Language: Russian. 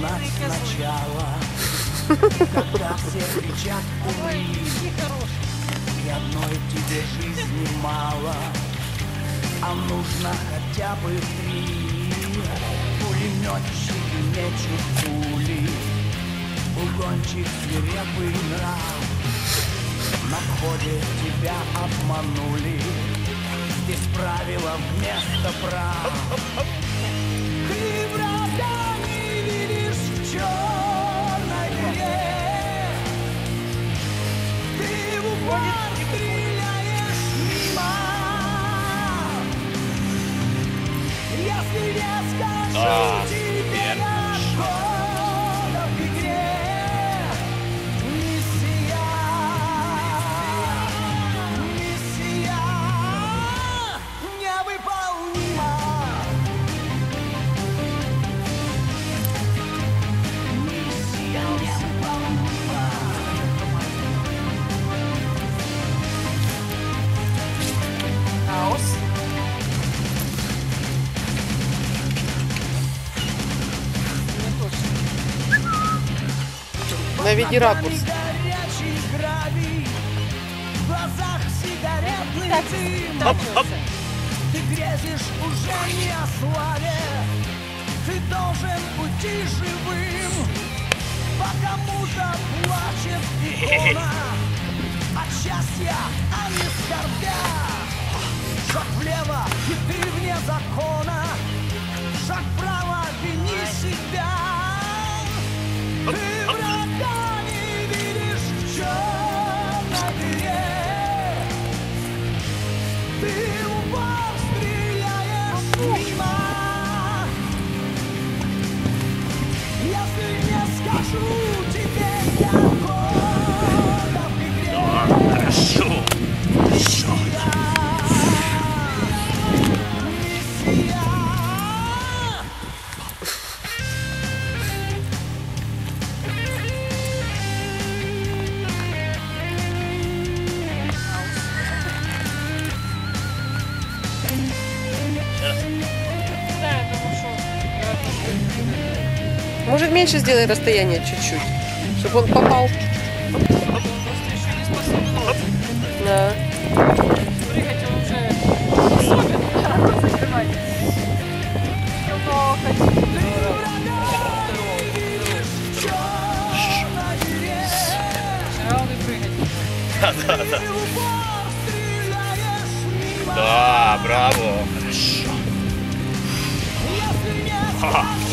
начинать сначала. Когда все кричат умри, и одной тебе жизни мало, а нужно хотя бы 3. Пулеметчики мечут пули, угонщик свирепый нрав. На входе тебя обманули, здесь правила вместо прав. Ты врага не видишь в черной дыре, ты в упор стреляешь мимо. Если не скажу тебе отхода в игре, миссия невыполнима. Миссия невыполнима. Хаос. Наведи ракурс. Ты грезишь уже не о славе, ты должен уйти живым. По кому-то плачет икона от счастья, а не скорбя. Шаг влево, и ты вне закона. Шаг вправо, вини себя. Ты врага не видишь в черной дыре, ты в упор стреляешь мимо. Если не скажу тебе отхода в игре. Хорошо. Хорошо. Миссия. Может, меньше сделай расстояние чуть-чуть, чтобы он попал. Да. Прыгать он уже особенно закрывать. Раунды прыгать. Да. Да, браво. Хорошо.